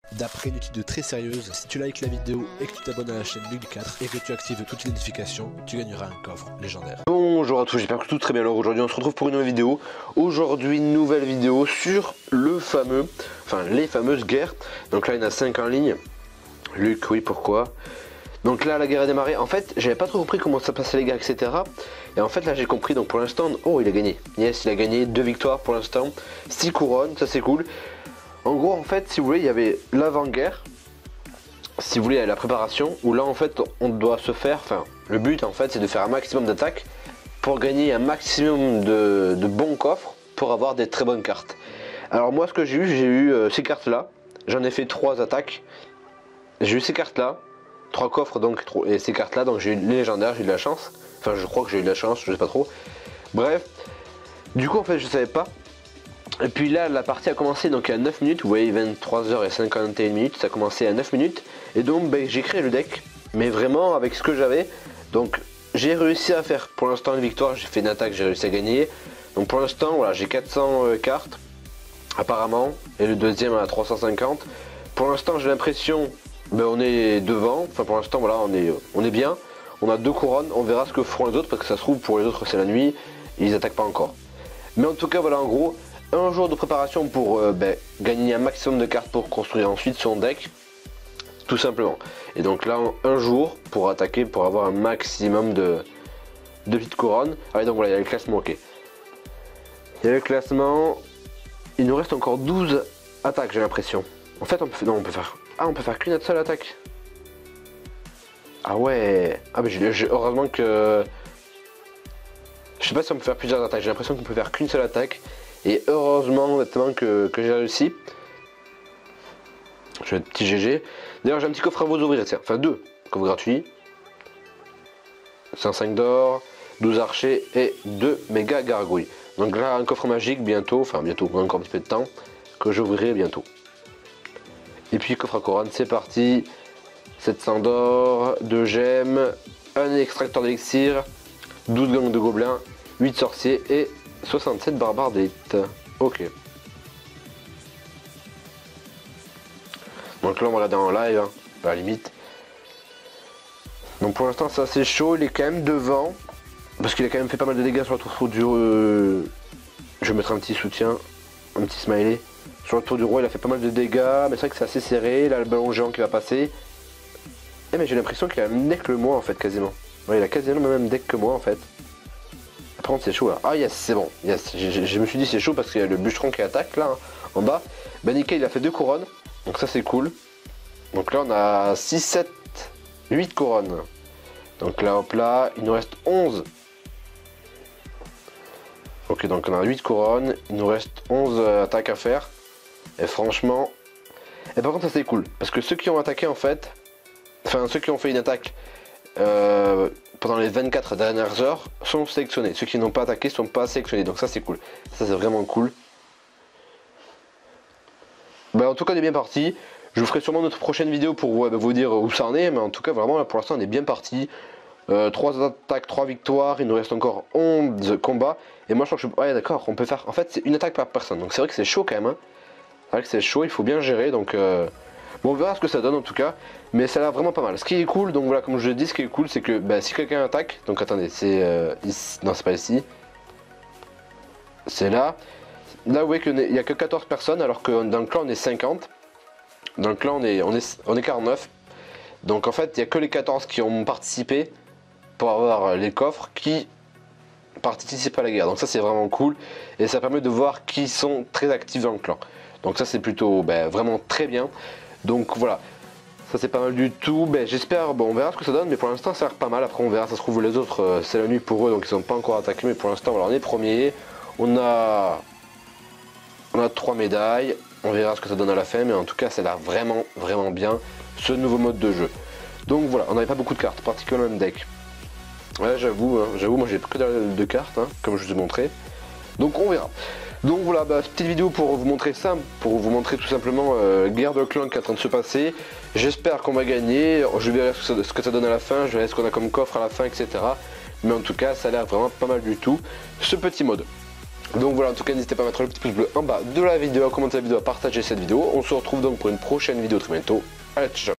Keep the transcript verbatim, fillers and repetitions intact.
D'après une étude très sérieuse, si tu likes la vidéo et que tu t'abonnes à la chaîne Mug quatre et que tu actives toutes les notifications, tu gagneras un coffre légendaire. Bonjour à tous, j'espère que tout très bien. Alors aujourd'hui on se retrouve pour une nouvelle vidéo. Aujourd'hui une nouvelle vidéo sur le fameux, enfin les fameuses guerres. Donc là il y en a cinq en ligne. Luc, oui pourquoi? Donc là la guerre a démarré. En fait j'avais pas trop compris comment ça passait les guerres, et cetera. Et en fait là j'ai compris. Donc pour l'instant, oh il a gagné. Yes, il a gagné deux victoires pour l'instant, six couronnes, ça c'est cool. En gros en fait si vous voulez il y avait l'avant-guerre, si vous voulez la préparation, où là en fait on doit se faire, enfin le but en fait c'est de faire un maximum d'attaques pour gagner un maximum de, de bons coffres pour avoir des très bonnes cartes. Alors moi ce que j'ai eu, j'ai eu euh, ces cartes là, j'en ai fait trois attaques, j'ai eu ces cartes là, trois coffres donc, et ces cartes là, donc j'ai eu les légendaires, j'ai eu de la chance, enfin je crois que j'ai eu de la chance, je sais pas trop, bref, du coup en fait je savais pas. Et puis là la partie a commencé donc à neuf minutes, vous voyez vingt-trois heures cinquante et une minutes, ça a commencé à neuf minutes. Et donc ben, j'ai créé le deck, mais vraiment avec ce que j'avais. Donc j'ai réussi à faire pour l'instant une victoire, j'ai fait une attaque, j'ai réussi à gagner. Donc pour l'instant voilà, j'ai quatre cents euh, cartes apparemment, et le deuxième à trois cent cinquante. Pour l'instant j'ai l'impression, ben, on est devant, enfin pour l'instant voilà on est, on est bien. On a deux couronnes, on verra ce que feront les autres parce que ça se trouve pour les autres c'est la nuit, et ils attaquent pas encore. Mais en tout cas voilà en gros, un jour de préparation pour euh, ben, gagner un maximum de cartes pour construire ensuite son deck, tout simplement. Et donc là un jour pour attaquer, pour avoir un maximum de, de petites couronnes. Allez donc voilà, il y a le classement, ok. Il y a le classement, il nous reste encore douze attaques j'ai l'impression. En fait on peut, non, on peut faire, ah on peut faire qu'une seule attaque. Ah ouais, ah mais j'ai heureusement que, je sais pas si on peut faire plusieurs attaques, j'ai l'impression qu'on peut faire qu'une seule attaque. Et heureusement honnêtement que, que j'ai réussi. Je vais un petit G G. D'ailleurs j'ai un petit coffre à vous ouvrir, tiens. Enfin deux coffres gratuits. cent cinq d'or, douze archers et deux méga gargouilles. Donc là un coffre magique bientôt, enfin bientôt, encore un petit peu de temps, que j'ouvrirai bientôt. Et puis coffre à couronne, c'est parti. sept cents d'or, deux gemmes, un extracteur d'élixir, douze gangs de gobelins, huit sorciers et soixante-sept barbares d'élite. Ok. Donc là on va regarder en live, hein, à la limite. Donc pour l'instant ça c'est chaud, il est quand même devant. Parce qu'il a quand même fait pas mal de dégâts sur le tour du... Euh... Je vais mettre un petit soutien, un petit smiley. Sur le tour du roi il a fait pas mal de dégâts, mais c'est vrai que c'est assez serré. Là le ballon géant qui va passer. Eh mais j'ai l'impression qu'il a le même deck que moi en fait quasiment. Ouais, il a quasiment le même deck que moi en fait. Par contre c'est chaud là. Ah yes, c'est bon. Yes. Je, je me suis dit c'est chaud parce qu'il y a le bûcheron qui attaque là, hein, en bas. Ben nickel, il a fait deux couronnes. Donc ça c'est cool. Donc là on a six, sept, huit couronnes. Donc là hop là, il nous reste onze. Ok, donc on a huit couronnes. Il nous reste onze attaques à faire. Et franchement... Et par contre ça c'est cool. Parce que ceux qui ont attaqué en fait... Enfin ceux qui ont fait une attaque... Euh... pendant les vingt-quatre dernières heures sont sélectionnés. Ceux qui n'ont pas attaqué sont pas sélectionnés. Donc ça c'est cool. Ça c'est vraiment cool. Bah, en tout cas on est bien parti. Je vous ferai sûrement notre prochaine vidéo pour vous, vous dire où ça en est. Mais en tout cas vraiment là, pour l'instant on est bien parti. Euh, trois attaques, trois victoires. Il nous reste encore onze combats. Et moi je crois que je... Ouais d'accord, on peut faire... En fait c'est une attaque par personne. Donc c'est vrai que c'est chaud quand même, hein. C'est vrai que c'est chaud, il faut bien gérer. Donc euh... bon, on verra ce que ça donne en tout cas. Mais ça a l'air vraiment pas mal. Ce qui est cool, donc voilà, comme je le dis, ce qui est cool, c'est que bah, si quelqu'un attaque, donc attendez, c'est euh, ici, non c'est pas ici, c'est là. Là vous voyez qu'il n'y a que quatorze personnes, alors que dans le clan on est cinquante. Dans le clan on est, on est, on est quarante-neuf. Donc en fait il n'y a que les quatorze qui ont participé pour avoir les coffres qui participent à la guerre. Donc ça c'est vraiment cool. Et ça permet de voir qui sont très actifs dans le clan. Donc ça c'est plutôt bah, vraiment très bien. Donc voilà. Ça c'est pas mal du tout, ben, j'espère, bon on verra ce que ça donne, mais pour l'instant ça a l'air pas mal. Après on verra, ça se trouve les autres euh, c'est la nuit pour eux donc ils sont pas encore attaqués, mais pour l'instant voilà, on est premier. On a on a trois médailles, on verra ce que ça donne à la fin, mais en tout cas ça a l'air vraiment vraiment bien ce nouveau mode de jeu. Donc voilà, on n'avait pas beaucoup de cartes, pratiquement le même deck. Ouais j'avoue, hein, j'avoue moi j'ai que de cartes, hein, comme je vous ai montré. Donc on verra. Donc voilà, bah, petite vidéo pour vous montrer ça, pour vous montrer tout simplement euh, guerre de clan qui est en train de se passer. J'espère qu'on va gagner, je verrai ce que, ça, ce que ça donne à la fin, je verrai ce qu'on a comme coffre à la fin, et cetera. Mais en tout cas, ça a l'air vraiment pas mal du tout, ce petit mode. Donc voilà, en tout cas n'hésitez pas à mettre le petit pouce bleu en bas de la vidéo, à commenter la vidéo, à partager cette vidéo. On se retrouve donc pour une prochaine vidéo très bientôt. Allez, ciao.